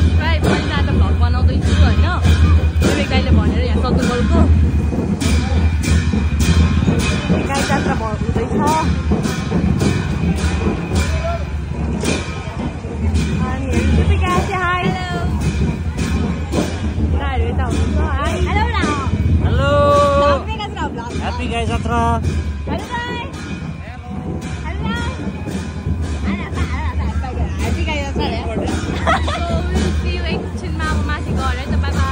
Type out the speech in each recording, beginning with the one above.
प्रायः मैले आज भ्लग बनाउँदैछु होइन। विवेक दाइले भनेर यहाँ सतुङको गाई जात्रा हुँदैछ। Happy guys Jatra. Hello guys. Hello. Happy guys Jatra. So we'll see you एकछिनमा अब माथि गएर है त बाइ बाइ।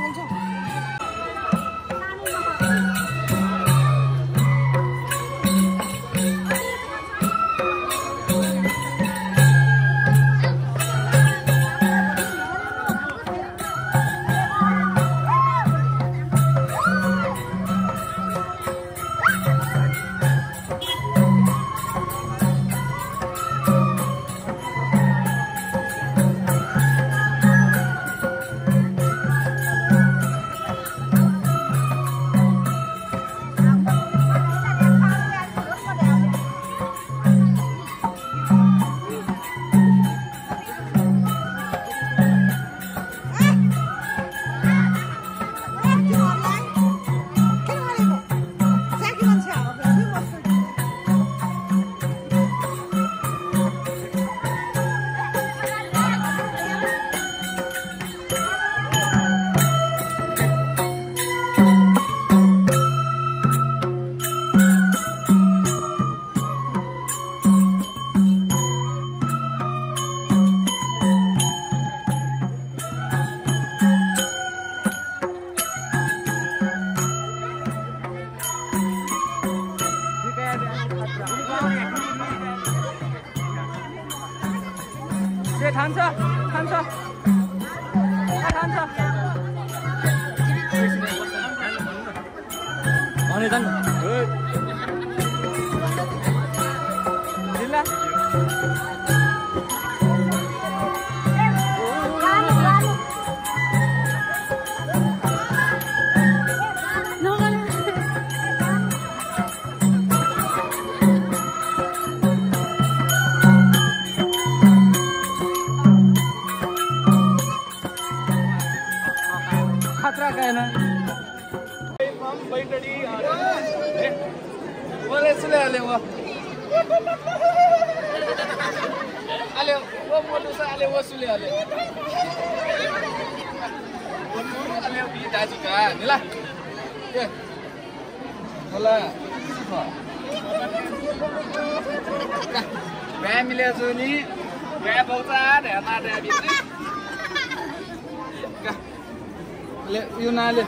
弹车，弹车，快弹车！ 往里站着。 进来。खतरा का है ना बोले सुले आले वो मोटू से आले वो सुले आले भी दाजी का निला के होला मैं मिले जोनी मैं बहुत आ रहा ना दे अभी ले यू ना ले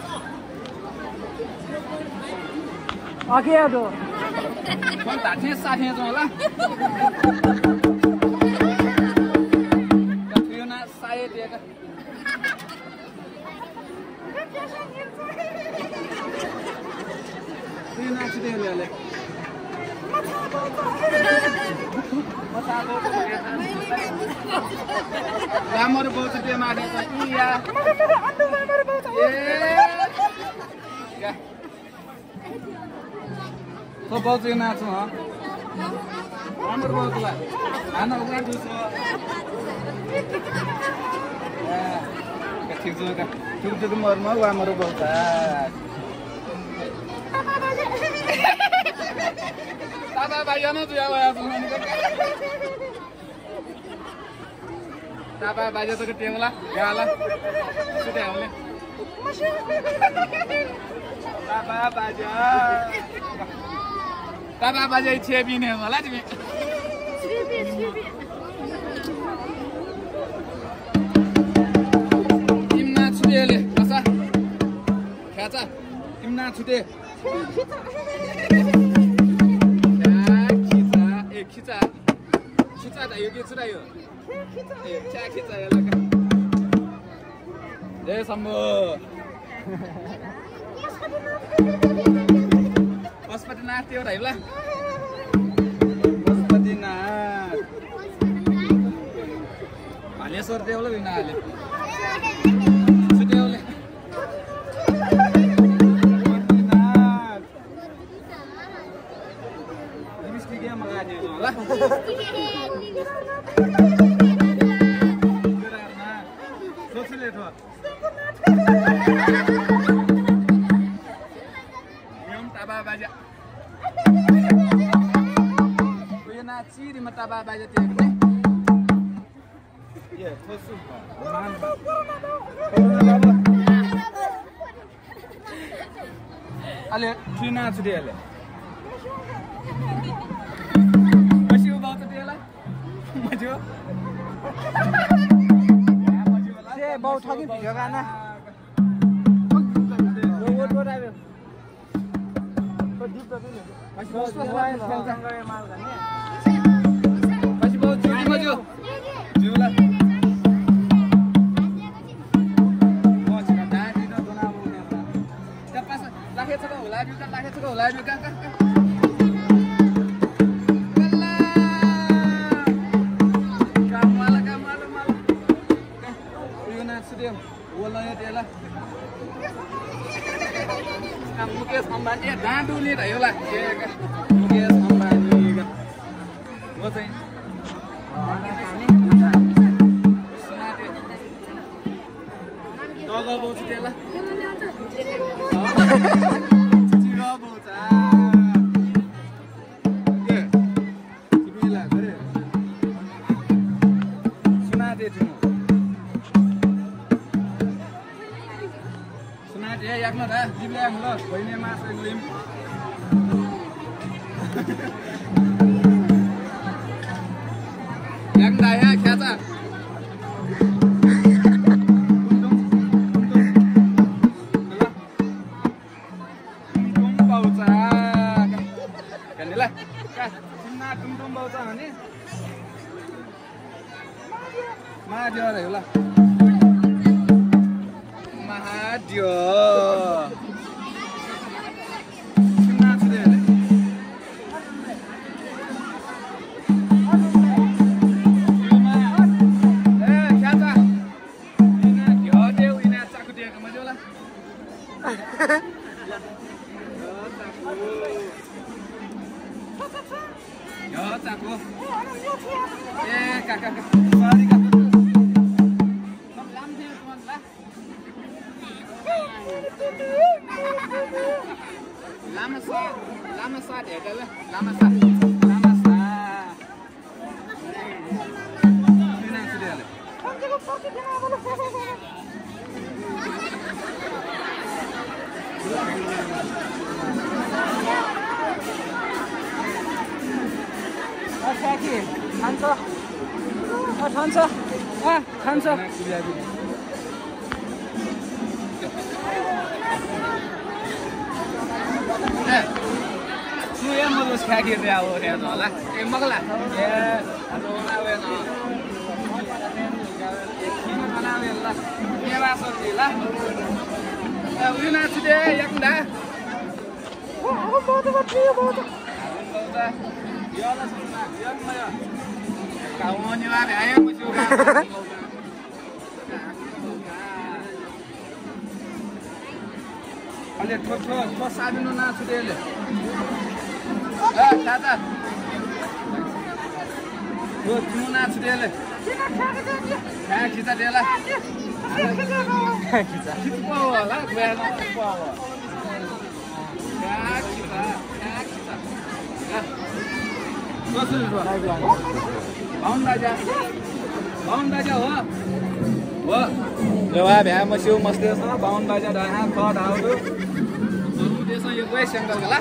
आगे आ दो कौन ताथे साथे जो होला यू ना साये देगा यू ना छे ले ले मसा दो राम्रो बहुत दे मारे या तो बहुत ही नाच हो राम्रो बहुत ला आना उगा दूसरा ठीक जो का ठीक जो मर मर राम्रो बहुत दादा भाई ना तू आवा दादा भाई तो के टेवला गाला सुते हमले Tata baja छेबी ने होला तिमी इमना छुटेले बसा खेचा इमना छुटे खिचा खिचा त यो के छुरा यो ए चा खिचा यो लगा जय शम्भो पशुपतिनाथ त्यो रहिला पशुपतिनाथ हालेश्वर देउला बिना हाले सुदेउले पशुपतिनाथ मिस्टी के मगा दियो होला गरारमा सोचले थो यम ताबा बाजा ना चीरी मताबा बाजा तेरे ये थोसु मान अले ट्रिना छुडी अले मसिउ बाउ त तेला मजो से बाउ ठगी भिडियो गाना पछि बहुत जुडी मज्यो जुला मुकेश अम्बानी डाँडुले रह्यो होला मुकेश अम्बानी म चाहिँ खान्छ सुया मलुस खाके दे आओ रे होला ए मगला ए रोना वे न किन बनावे ल के वासो दिला ए उना छिदे एकदा ओ बहुत बहुत याला सुना याला काउनी वा भ्याए मुजु अलि ठो साबिनो नाछुदेले ए दादा यो तिम्रो नाछुदेले खा खिचा देला खिचा किपो होला गएन किपो होला खिचा कसरी हो बाहुन बाजा हो यो भ्या मस्यौ मस्तेछ बाहुन बाजा ढाहा ख ढाउदु त्यसमा यो गए सेंगल गला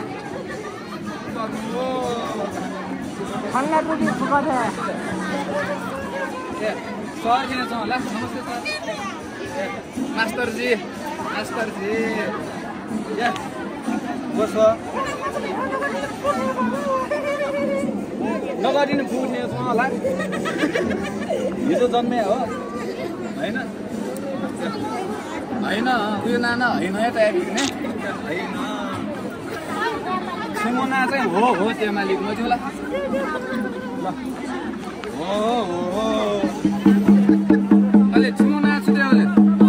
खाना पुटी फुका छ ए सर किन छ होला नमस्ते सर मास्टर जी या बस नगरिनु फुट्ने छ होला हिजो जन्मे हो हैन उयो नाना हैन यता आइपुग्ने हैन सुमना चाहिँ हो त्यो मालिक मजुला ल हो अलि सुमना छुट्यो अलि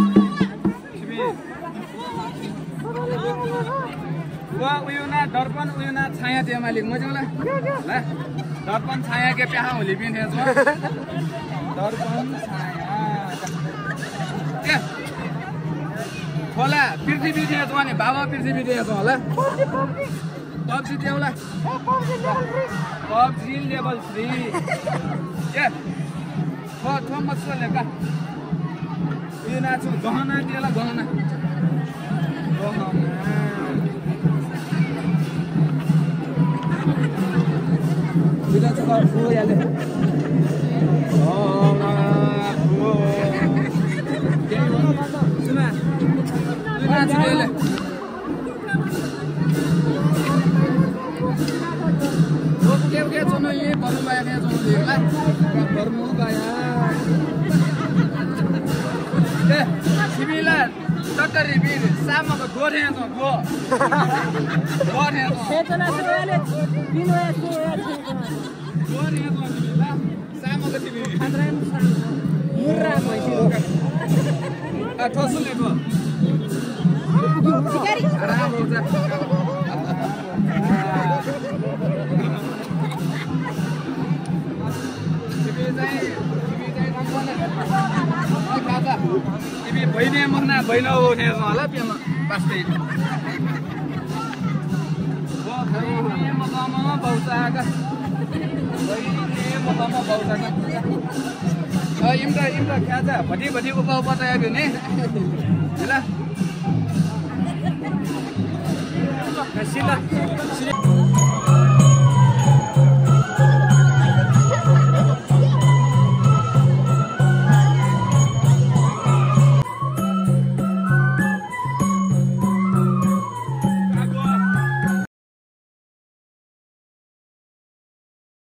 उयो ना दर्पण उयो ना छाया त्यो मालिक मजुला ल दर्पण छाया के प्याहा होली पिने छ दर्पण छाया के होला पृथ्वी दिए छ भने बाबा पृथ्वी दिए छ होला पब्जी देउला पब्जी लेभल 3 के थो मसले का यो नाचु गहना दिएला गहना बिना चाहिँ फुल याले सुना यो नाचु दिएला टट्टरी बिर सामको गोठे त गो गोठे त खेचना सुले दिनो यस्तो गोठे त ल सामको तिमी खतराम मुर्रा भइसक्यो आ ठोसले गो आराम हुन्छ तिमी बहिनी मना बहिनी उठे होला पियामा पास्दै बहिनी मकामा बाउसाका बहिनी मकामा बाउसाका इम्रा ख्याचा भटी उपाउ बतायो भने ल